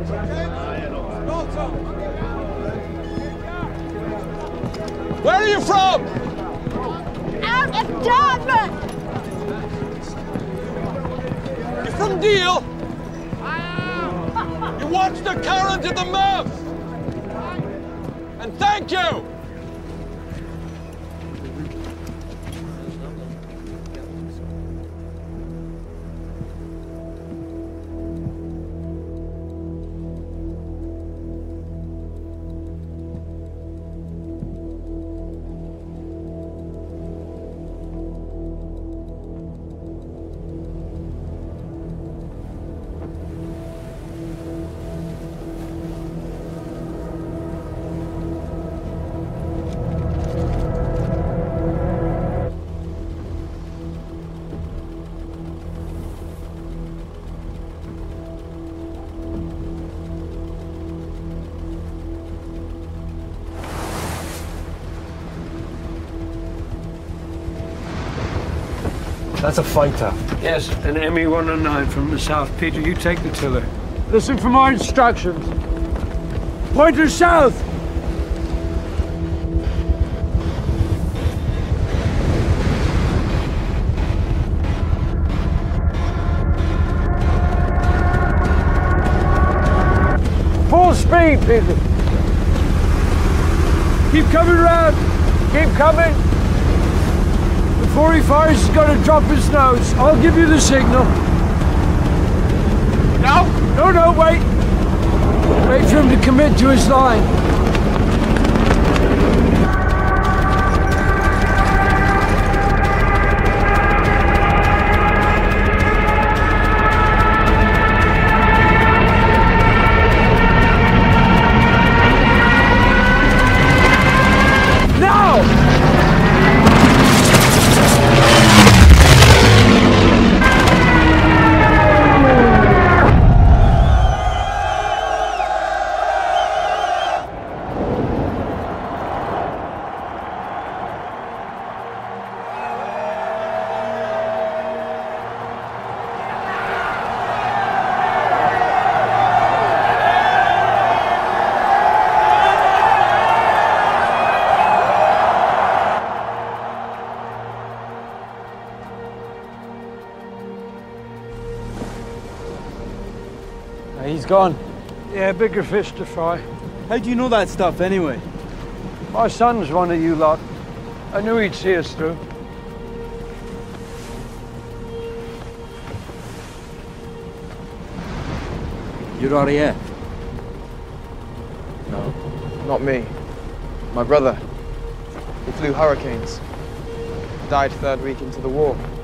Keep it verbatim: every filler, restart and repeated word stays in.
Where are you from? Out of Dartmouth! You're from Deal? You watched the current of the Murph! And thank you! That's a fighter. Yes, an M E one oh nine from the south. Peter, you take the tiller. Listen for my instructions. Point her south! Full speed, Peter. Keep coming round. Keep coming. Before he fires, he's got to drop his nose. I'll give you the signal. No, no, no, wait. Wait for him to commit to his line. He's gone. Yeah, bigger fish to fry. How do you know that stuff anyway? My son's one of you lot. I knew he'd see us through. You're R A F? No, not me. My brother. He flew Hurricanes. Died third week into the war.